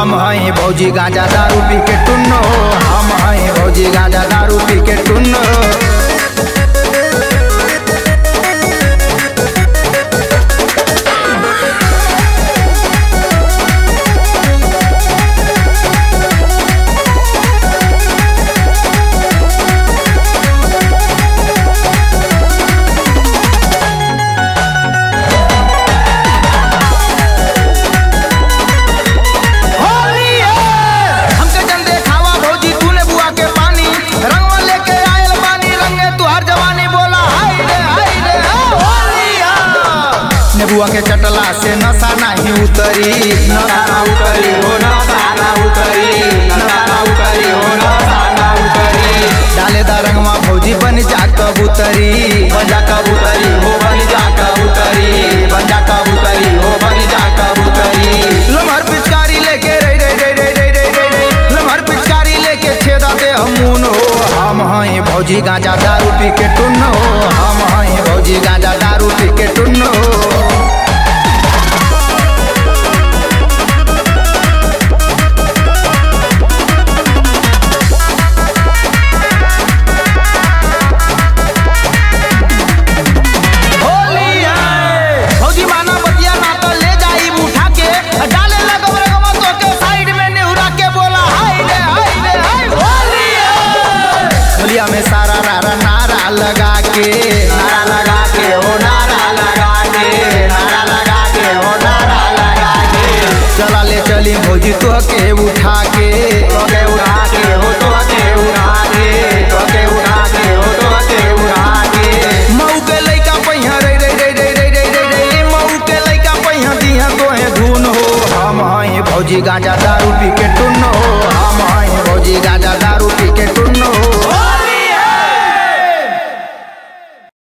हम हैं भौजी गांजा दारू पी के टुन्नो, हम हैं भौजी गांजा दारू पी के टुन्नो। नेबुआ के चटला से नशा नहीं उतरी, नशा ना उतरी हो, नशा ना उतरी, नशा ना उतरी हो, नशा ना उतरी। डाले दा रंगवा भौजी बन जा कबूतरी, बन जा कबूतरी हो, बन जा कबूतरी, बन जा कबूतरी हो, बन जा कबूतरी। लमहर पिचकारी लेके रे रे रे रे रे रे रे रे, लमहर पिचकारी लेके छेदा दे हमून हो। हम हैं भौजी गांजा दारू पी के टुन्नो, हम हैं भौजी गांजा दारू पी के टुन्नो। में सारा नारा नारा लगा के, नारा लगा के हो, नारा लगा के, नारा लगा के हो, नारा लगा के। चला ले चली भौजी तो के उठा के, तो के उठा के हो, तो के उठा के, तो के उठा के हो, तो के उठा के। मऊ के लइका पहिया रे रे रे रे रे रे रे रे, मऊ के लइका पहिया दिया तो है धुन हो। हम हैं भौजी गांजा